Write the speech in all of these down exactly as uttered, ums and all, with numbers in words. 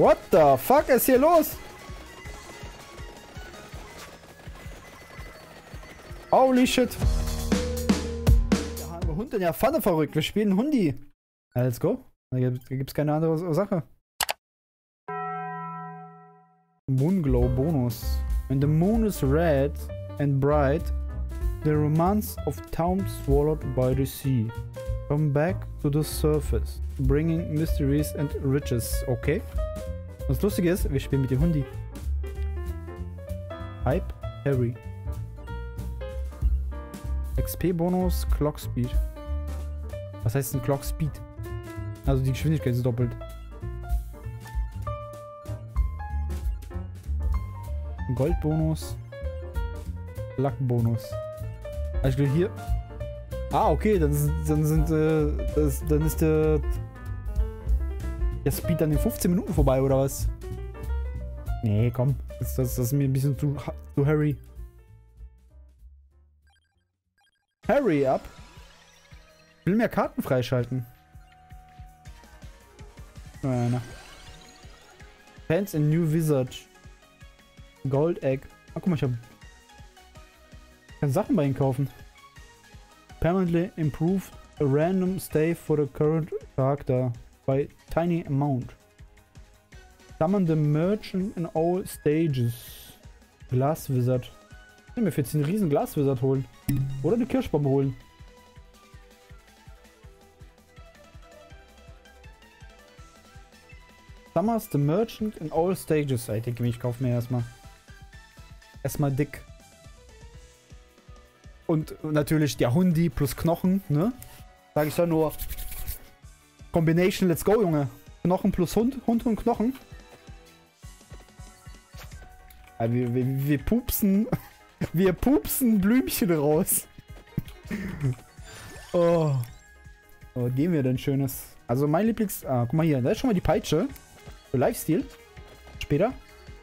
What the fuck ist hier los? Holy shit. Ja, der Hund in der Pfanne verrückt. Wir spielen Hundi. Ja, let's go. Da gibt es keine andere Sache. Moonglow Bonus. When the moon is red and bright, the romance of town swallowed by the sea. Come back to the surface, bringing mysteries and riches. Okay. Was lustig ist, wir spielen mit dem Hundi. Hype Harry. X P-Bonus, Clock Speed. Was heißt denn Clock Speed? Also die Geschwindigkeit ist doppelt. Goldbonus. Lackbonus. Also ich will hier. Ah, okay, dann, dann sind äh, das, dann ist der der Speed dann in fünfzehn Minuten vorbei, oder was? Nee, komm. Das, das, das ist mir ein bisschen zu, zu Harry. Hurry up. Ich will mehr Karten freischalten. Na, na. Fans in New Visage. Gold Egg. Ah, guck mal, ich hab... Ich kann Sachen bei ihnen kaufen. Permanently improved a random stay for the current character by tiny amount. Summon the merchant in all stages. Glass Wizard. Ich will mir jetzt einen riesen Glass Wizard holen. Oder eine Kirschbombe holen. Summers the merchant in all stages. Ich denke, ich kaufe mir erstmal. Erstmal dick. Und natürlich der Hundi plus Knochen, ne? Sag ich da nur. Combination, let's go, Junge. Knochen plus Hund, Hund und Knochen. Ja, wir, wir, wir pupsen. Wir pupsen Blümchen raus. Oh. Oh, gehen wir denn Schönes? Also mein Lieblings... Ah, guck mal hier. Da ist schon mal die Peitsche. Für Lifesteal. Später.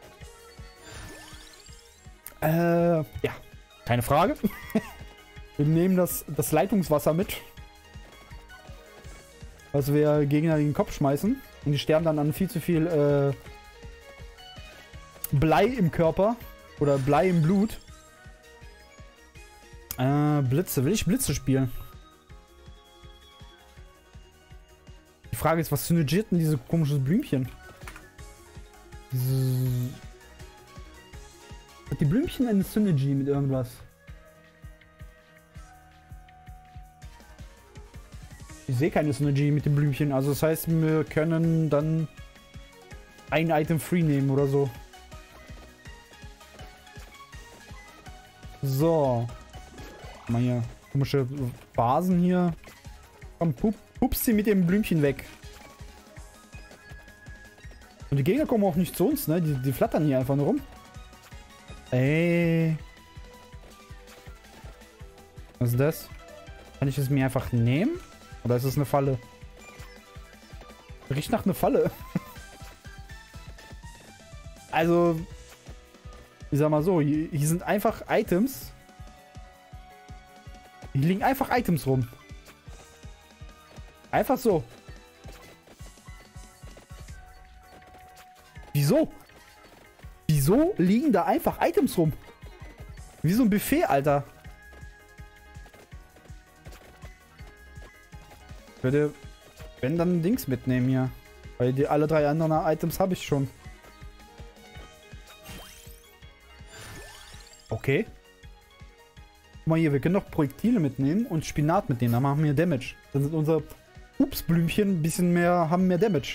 Äh, ja. Keine Frage. Wir nehmen das, das Leitungswasser mit. Was wir Gegner in den Kopf schmeißen. Und die sterben dann an viel zu viel äh, Blei im Körper. Oder Blei im Blut. Äh, Blitze. Will ich Blitze spielen? Die Frage ist, was synergiert denn diese komisches Blümchen? Diese... Hat die Blümchen eine Synergy mit irgendwas? Ich sehe keine Synergy mit den Blümchen. Also das heißt, wir können dann ein Item free nehmen oder so. So. Mal hier komische Vasen hier. Komm, pup, pups sie mit dem Blümchen weg. Und die Gegner kommen auch nicht zu uns, ne? Die, die flattern hier einfach nur rum. Ey. Was ist das? Kann ich es mir einfach nehmen? Oder ist es eine Falle? Riecht nach einer Falle. Also, ich sag mal so, hier, hier sind einfach Items. Hier liegen einfach Items rum. Einfach so. Wieso? Wieso liegen da einfach Items rum? Wie so ein Buffet, Alter. Ich würde, wenn dann Dings mitnehmen hier. Weil die alle drei anderen Items habe ich schon. Okay. Guck mal hier, wir können noch Projektile mitnehmen und Spinat mitnehmen. Dann machen wir Damage. Dann sind unsere Upsblümchen ein bisschen mehr, haben mehr Damage.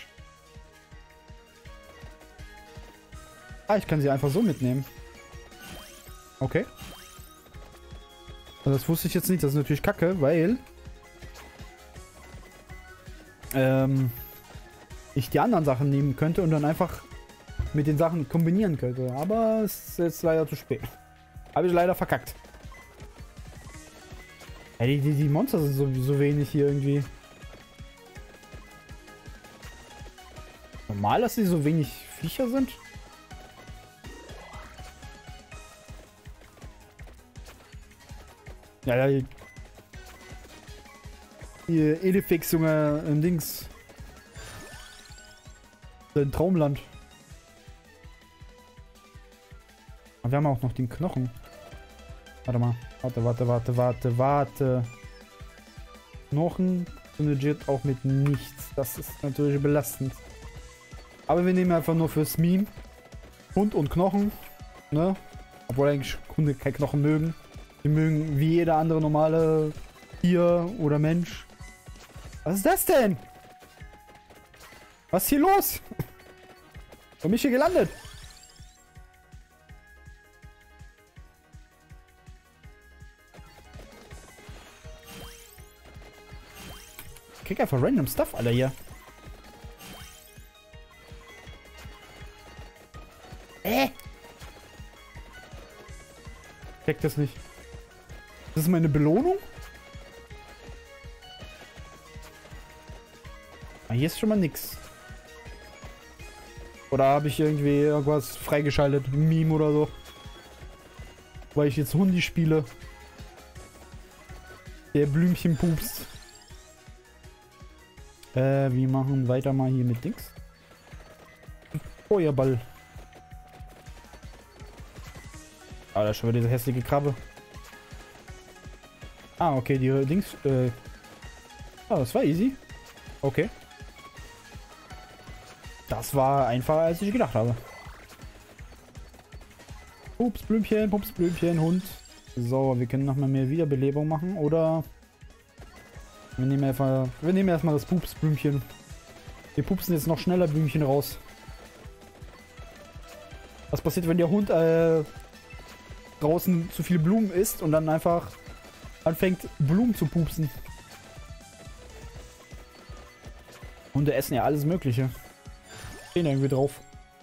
Ah, ich kann sie einfach so mitnehmen. Okay. Also das wusste ich jetzt nicht. Das ist natürlich kacke, weil ähm, ich die anderen Sachen nehmen könnte und dann einfach mit den Sachen kombinieren könnte. Aber es ist jetzt leider zu spät. Habe ich leider verkackt. Ja, die, die, die Monster sind so, so wenig hier irgendwie. Normal, dass sie so wenig Viecher sind? Ja, ja. Die, die Edifix, Junge, ein Dings. Ein Traumland. Aber wir haben auch noch den Knochen. Warte mal. Warte, warte, warte, warte, warte. Knochen synergiert auch mit nichts. Das ist natürlich belastend. Aber wir nehmen einfach nur fürs Meme Hund und Knochen. Ne? Obwohl eigentlich Hunde keine Knochen mögen. Die mögen wie jeder andere normale Tier oder Mensch. Was ist das denn? Was ist hier los? Wo bin ich hier gelandet? Ich krieg einfach random Stuff, Alter, hier. Äh? Ich check das nicht. Das ist meine Belohnung? Ah, hier ist schon mal nix. Oder habe ich irgendwie irgendwas freigeschaltet? Ein Meme oder so. Weil ich jetzt Hundi spiele. Der Blümchen pupst. Äh, wir machen weiter mal hier mit Dings. Feuerball. Ah, da ist schon wieder diese hässliche Krabbe. Ah, okay, die Dings. Äh. Ah, das war easy. Okay. Das war einfacher, als ich gedacht habe. Pups, Blümchen, Pups, Blümchen, Hund. So, wir können nochmal mehr Wiederbelebung machen, oder? Wir nehmen einfach. Wir nehmen erstmal das Pups, Blümchen. Wir pupsen jetzt noch schneller Blümchen raus. Was passiert, wenn der Hund äh, draußen zu viele Blumen isst und dann einfach anfängt, Blumen zu pupsen? Hunde essen ja alles Mögliche. Stehen irgendwie drauf.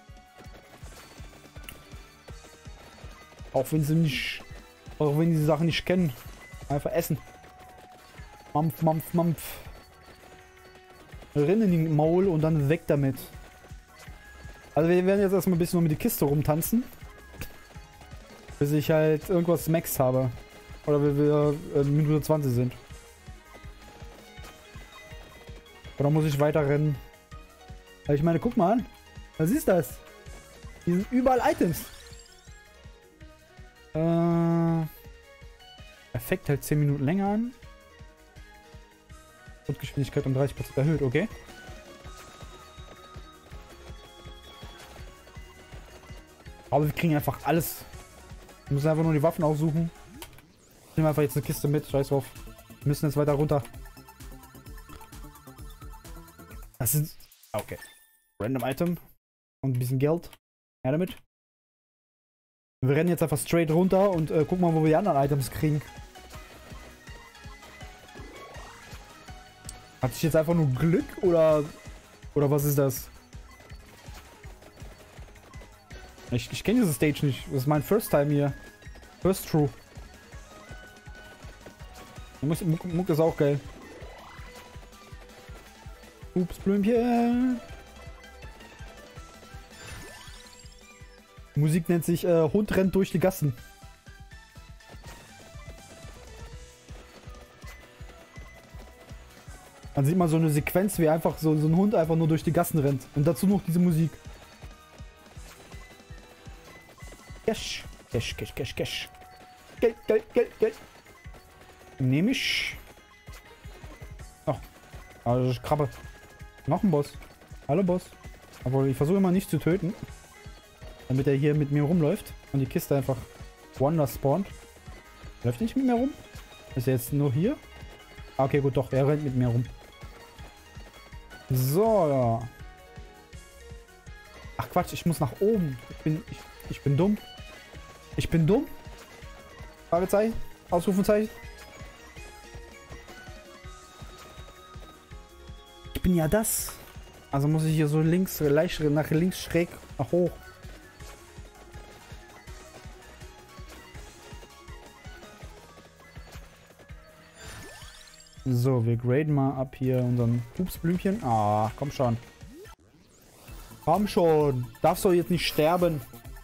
Auch wenn sie nicht. Auch wenn sie die Sachen nicht kennen. Einfach essen. Mampf, mampf, mampf. Rennen in den Maul und dann weg damit. Also wir werden jetzt erstmal ein bisschen nur mit der Kiste rumtanzen. Bis ich halt irgendwas Max habe. Oder wenn wir äh, Minute zwanzig sind. Oder muss ich weiter rennen? Aber ich meine, guck mal an. Was ist das? Hier sind überall Items. Äh, Effekt hält zehn Minuten länger an. Grundgeschwindigkeit um dreißig Prozent erhöht, okay. Aber wir kriegen einfach alles. Wir müssen einfach nur die Waffen aussuchen. Ich nehme einfach jetzt eine Kiste mit, scheiß drauf. Wir müssen jetzt weiter runter. Das sind... Okay. Random Item. Und ein bisschen Geld. Ja, damit. Wir rennen jetzt einfach straight runter und äh, gucken mal, wo wir die anderen Items kriegen. Hatte ich jetzt einfach nur Glück oder... Oder was ist das? Ich, ich kenne diese Stage nicht. Das ist mein First Time hier. First True. Muck, Muck ist auch geil. Ups, Blümchen. Die Musik nennt sich äh, Hund rennt durch die Gassen. Man sieht mal so eine Sequenz, wie einfach so, so ein Hund einfach nur durch die Gassen rennt. Und dazu noch diese Musik. Cash. Cash, Cash, Cash, Cash. Geld, Geld, Geld, Geld. Nehme ich. Oh. Also Krabbe. Noch ein Boss. Hallo Boss. Obwohl ich versuche immer nicht zu töten. Damit er hier mit mir rumläuft. Und die Kiste einfach woanders spawnt. Läuft nicht mit mir rum? Ist er jetzt nur hier? Ah, okay, gut, doch. Er rennt mit mir rum. So, ja. Ach Quatsch, ich muss nach oben. Ich bin, ich, ich bin dumm. Ich bin dumm? Fragezeichen? Ausrufezeichen? Ich bin ja das. Also muss ich hier so links, leicht nach links schräg nach hoch. So, wir graden mal ab hier unseren Pupsblümchen. Ah, komm schon. Komm schon. Darfst du jetzt nicht sterben.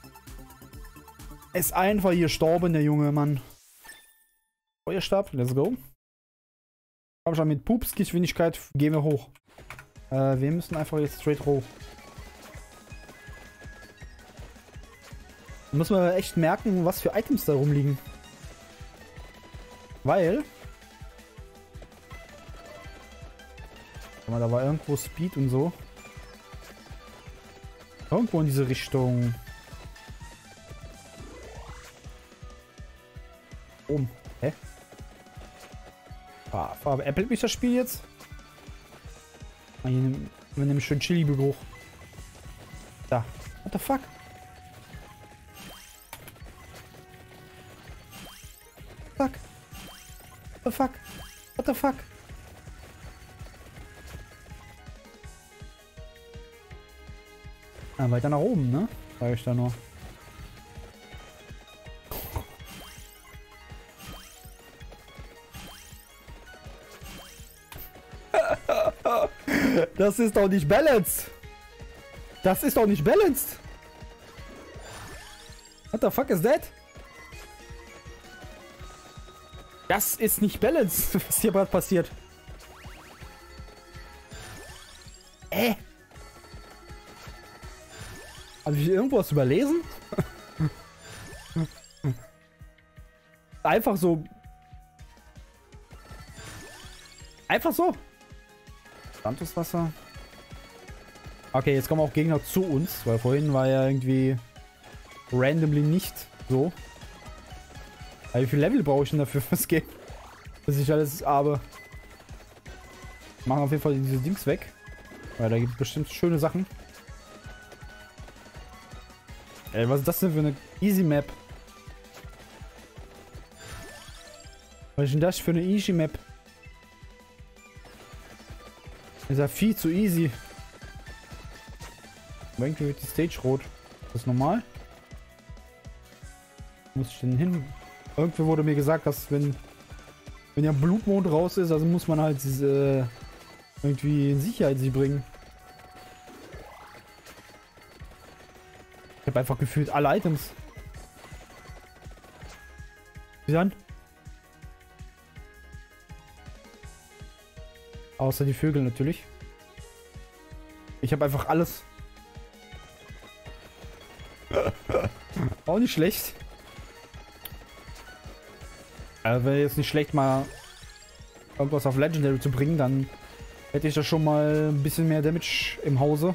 Ist einfach hier gestorben, der junge Mann. Feuerstab, let's go. Komm schon, mit Pupsgeschwindigkeit gehen wir hoch. Äh, wir müssen einfach jetzt straight hoch. Da muss man echt merken, was für Items da rumliegen. Weil... Da war irgendwo Speed und so. Irgendwo in diese Richtung. Oben. Hä? Ah, veräppelt mich das Spiel jetzt? Ah, hier nehmen wir nehmen schön Chili-Geruch. Da. What the fuck? Fuck. What the fuck? What the fuck? Ah, weiter nach oben, ne? Sag ich da nur. Das ist doch nicht balanced. Das ist doch nicht balanced. What the fuck is that? Das ist nicht balanced, was hier gerade passiert. Äh. Habe ich irgendwas überlesen? Einfach so. Einfach so. Santuswasser. Okay, jetzt kommen auch Gegner zu uns, weil vorhin war ja irgendwie randomly nicht so. Aber wie viel Level brauche ich denn dafür fürs Game? Dass ich alles habe. Machen auf jeden Fall diese Dings weg. Weil da gibt es bestimmt schöne Sachen. Ey, was ist das denn für eine Easy Map? Was ist denn das für eine Easy Map? Ist ja viel zu easy. Irgendwie wird die Stage rot. Ist das normal? Wo muss ich denn hin? Irgendwie wurde mir gesagt, dass wenn wenn ja Blutmond raus ist, also muss man halt diese irgendwie in Sicherheit sie bringen. Ich habe einfach gefühlt alle Items. Wie dann? Außer die Vögel natürlich. Ich habe einfach alles. Auch nicht schlecht. Aber wäre jetzt nicht schlecht, mal irgendwas auf Legendary zu bringen, dann hätte ich da schon mal ein bisschen mehr Damage im Hause.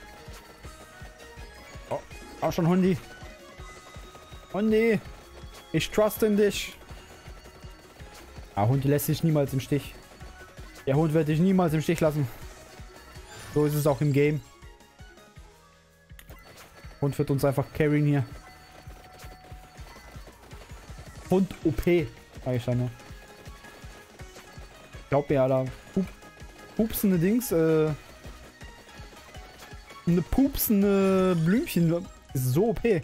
Oh, auch schon Hundi. Hundi, ich trust in dich. Ah, Hundi lässt sich niemals im Stich. Der Hund wird dich niemals im Stich lassen. So ist es auch im Game. Hund wird uns einfach carryen hier. Hund O P. Sag ich dann nur. Glaub mir, Alter. Pup pupsende Dings. Äh, eine pupsende Blümchen. Ist so O P.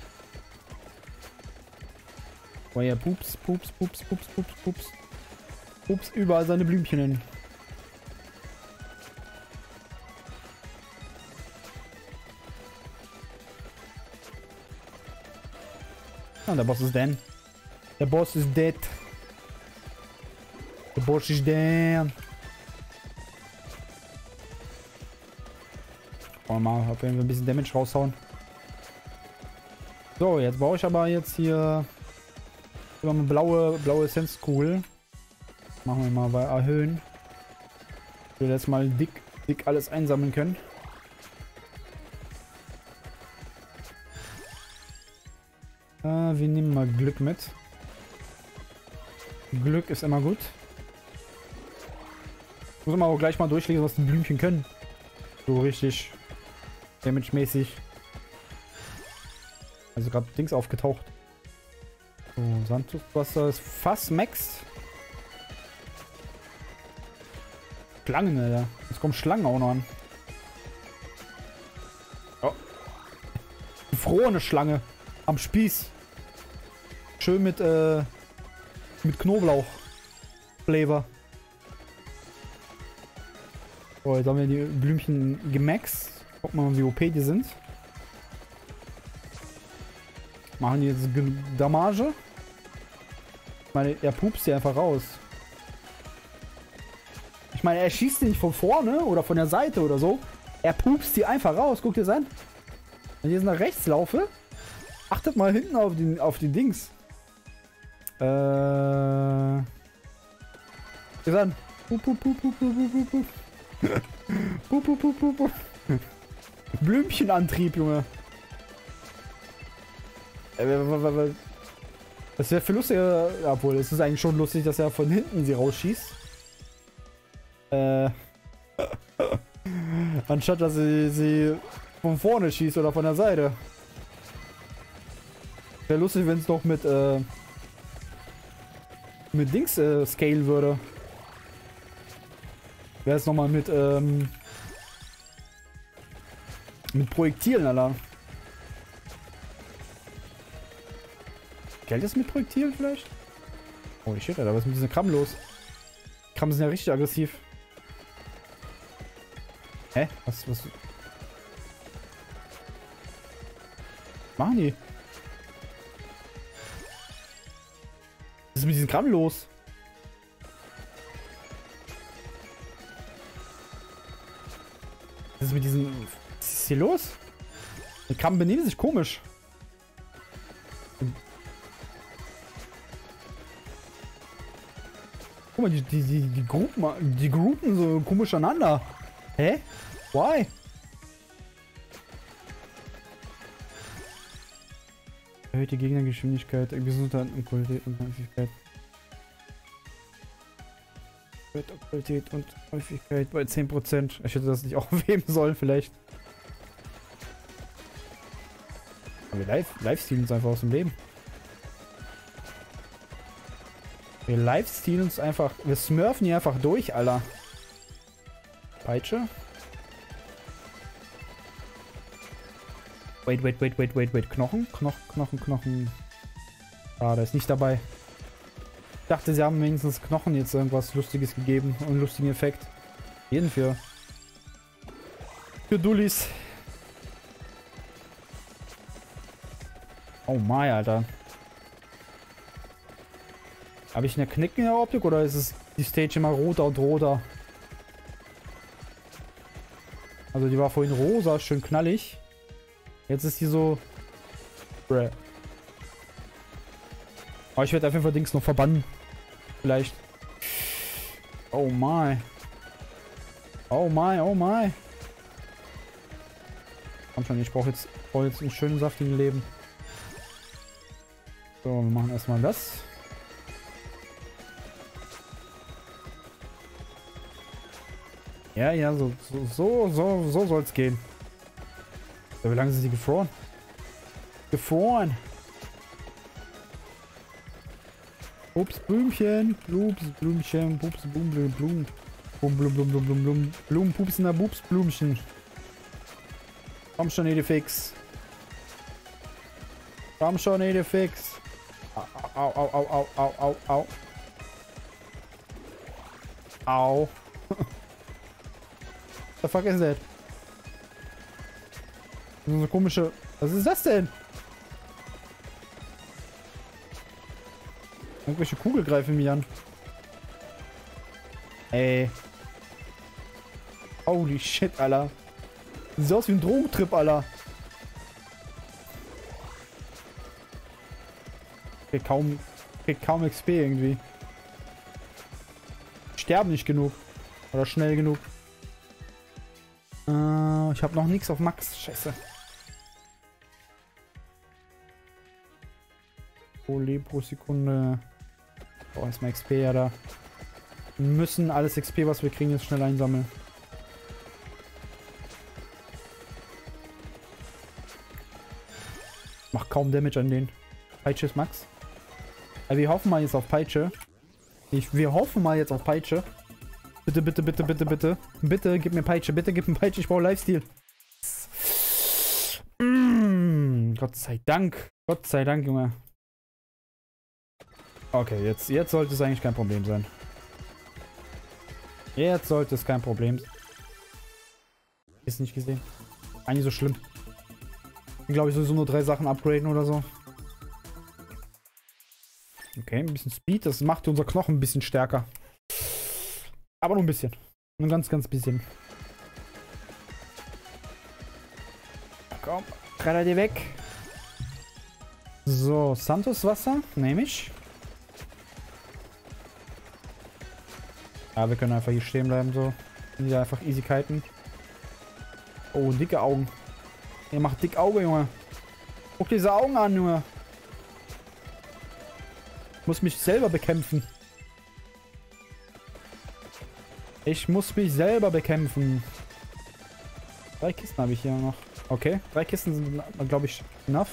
Oh ja, pups, pups, pups, pups, pups, pups. Pups überall seine Blümchen hin. Ah, der Boss ist dead. Der Boss ist dead. Der Boss ist dead. Oh, mal, ob wir ein bisschen Damage raushauen. So, jetzt brauche ich aber jetzt hier eine blaue, blaue Essenzkugel. Machen wir mal bei erhöhen. Ich will jetzt mal dick, dick alles einsammeln können. Äh, wir nehmen mal Glück mit. Glück ist immer gut. Muss man auch gleich mal durchlesen, was die Blümchen können. So richtig damage-mäßig. Also gerade Dings aufgetaucht. So, Sandwasser ist fast max. Schlangen, Alter. Jetzt kommen Schlangen auch noch an. Oh. Gefrorene Schlange. Am Spieß. Schön mit, äh, mit Knoblauch. Flavor. So, jetzt haben wir die Blümchen gemaxt. Gucken wir mal, wie O P die sind. Machen die jetzt Damage? Ich meine, er pupst die einfach raus. Ich meine, er schießt die nicht von vorne oder von der Seite oder so. Er pupst die einfach raus. Guck dir das an. Wenn ich jetzt nach rechts laufe, Achtet mal hinten auf die, auf die Dings. Äh. Dann. Pup, pup, pup, pup, pup, pup, pup. Pup, pup, pup, pup, pup. Blümchenantrieb, Junge. Das wäre für lustiger. Obwohl, es ist eigentlich schon lustig, dass er von hinten sie rausschießt. Äh. Anstatt dass sie sie von vorne schießt oder von der Seite. Wäre lustig, wenn es noch mit äh, mit Dings äh, scale würde. Wäre es nochmal mit ähm, mit Projektilen, Alter. Geld ist mit Projektilen vielleicht? Holy shit, Alter, was ist mit diesen Krabben los? Krabben sind ja richtig aggressiv. Hä? Was, was? Machen die? Was ist mit diesen Krabben los? Was ist mit diesen... Was ist hier los? Die Krabben benehmen sich komisch. Guck mal, die, die, die, die Gruppen, die Gruppen so komisch aneinander. Hä? Why? Erhöht die Gegnergeschwindigkeit, Gesundheit und Qualität und Häufigkeit. Erhöht Qualität und Häufigkeit bei zehn Prozent. Ich hätte das nicht aufheben sollen, vielleicht. Aber wir live, livestreamen uns einfach aus dem Leben. Wir livestreamen uns einfach. Wir smurfen hier einfach durch, Alter. Peitsche. Wait, wait, wait, wait, wait, wait. Knochen? Knochen, Knochen, Knochen. Ah, der ist nicht dabei. Ich dachte, sie haben wenigstens Knochen jetzt irgendwas Lustiges gegeben. Und einen lustigen Effekt. Jeden für. Für Dullis. Oh my, Alter. Habe ich eine Knick in der Optik oder ist es die Stage immer roter und roter? Also die war vorhin rosa, schön knallig. Jetzt ist die so... Bräh. Aber ich werde auf jeden Fall Dings noch verbannen. Vielleicht. Oh my. Oh my, oh my. Komm schon, ich brauche jetzt, brauch jetzt einen schönen saftigen Leben. So, wir machen erstmal das. Ja, ja, so, so, so, so, so soll es gehen. So, wie lange sind sie gefroren? Gefroren! Ups, Blümchen, Blups, Blümchen, Pups, Blum, Blum, Blum, Blum, Blum, Blum, Blum, Blum, Blum, Blum, Pups, na, Pups, Blümchen. Komm schon, Edifix. Komm schon, Edifix. Au, au, au, au, au, au, au, au. Au. The fuck is that? So eine komische... Was ist das denn? Irgendwelche Kugel greifen mich an. Ey. Holy shit, Alter. Sieht aus wie ein Drogentrip, Alter. Krieg kaum... Krieg kaum X P irgendwie. Sterben nicht genug. Oder schnell genug. Äh, ich habe noch nichts auf Max. Scheiße. Pro Leben pro Sekunde. Oh, erstmal X P, ja da. Wir müssen alles X P, was wir kriegen, jetzt schnell einsammeln. Macht kaum Damage an den. Peitsche ist Max. Aber wir hoffen mal jetzt auf Peitsche. Ich, wir hoffen mal jetzt auf Peitsche. Bitte, bitte, bitte, bitte, bitte. Bitte, gib mir Peitsche. Bitte, gib mir Peitsche. Ich brauche Lifesteal. Mm, Gott sei Dank. Gott sei Dank, Junge. Okay, jetzt, jetzt sollte es eigentlich kein Problem sein. Jetzt sollte es kein Problem sein. Ist nicht gesehen. Eigentlich so schlimm. Glaube ich, sowieso nur drei Sachen upgraden oder so. Okay, ein bisschen Speed. Das macht unser Knochen ein bisschen stärker. Aber nur ein bisschen. Nur ganz, ganz bisschen. Komm, treller dir weg. So, Santos Wasser. Nehme ich. Ja, wir können einfach hier stehen bleiben, so. Wieder einfach Easy-Kiten. Oh, dicke Augen. Ihr macht dick Auge, Junge. Guck diese Augen an, Junge. Ich muss mich selber bekämpfen. Ich muss mich selber bekämpfen. Drei Kisten habe ich hier noch. Okay, drei Kisten sind, glaube ich, enough.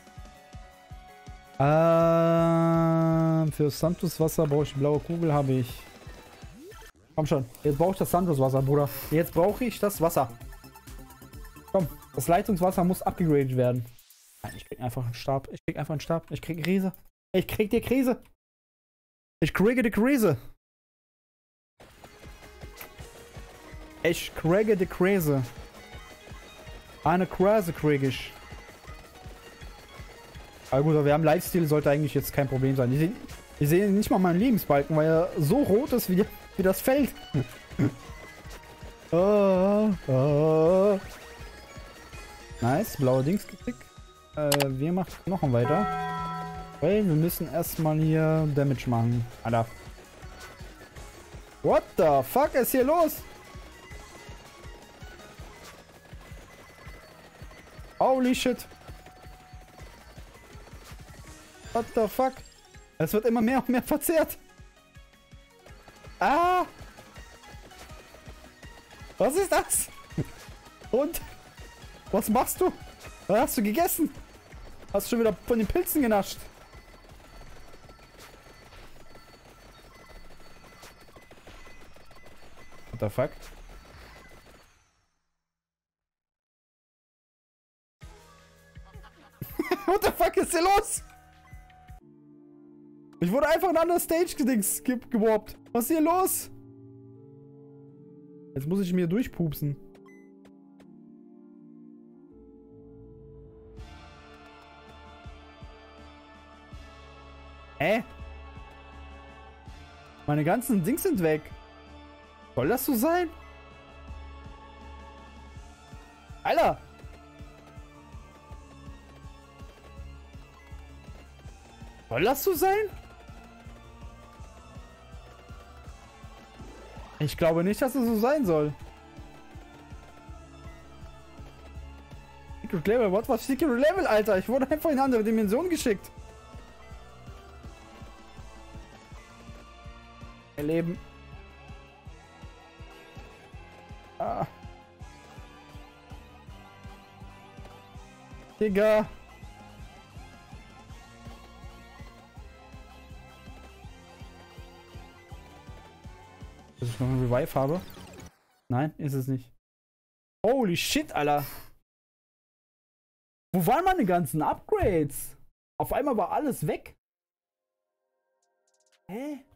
Ähm, für Santos Wasser brauche ich blaue Kugel, habe ich. Komm schon, jetzt brauche ich das Santos Wasser, Bruder. Jetzt brauche ich das Wasser. Komm, das Leitungswasser muss abgegradet werden. Nein, ich krieg einfach einen Stab. Ich krieg einfach einen Stab. Ich krieg Krise. Ich krieg die Krise. Ich kriege die Krise. Ich kriege die Krise. Eine Krise krieg ich. Aber gut, wir haben Lifesteal, sollte eigentlich jetzt kein Problem sein. Ich sehe ich seh nicht mal meinen Lebensbalken, weil er so rot ist wie, die, wie das Feld. oh, oh. Nice, blaue Dings gekriegt. Äh, wir machen noch einen weiter. Weil wir müssen erstmal hier Damage machen. Alter. What the fuck ist hier los? Holy shit. What the fuck? Es wird immer mehr und mehr verzehrt. Ah! Was ist das? Und? Was machst du? Was hast du gegessen? Hast du schon wieder von den Pilzen genascht? What the fuck? What the fuck ist hier los? Ich wurde einfach in eine andere Stage-Dings ge geworbt. Was ist hier los? Jetzt muss ich mir durchpupsen. Hä? Meine ganzen Dings sind weg. Soll das so sein? Alter! Soll das so sein? Ich glaube nicht, dass es so sein soll. Secret Level? What was Secret Level, Alter? Ich wurde einfach in eine andere Dimension geschickt. Erleben. Ah. Digga. Dass ich noch einen Revive habe? Nein, ist es nicht. Holy shit, Alter. Wo waren meine ganzen Upgrades? Auf einmal war alles weg. Hä?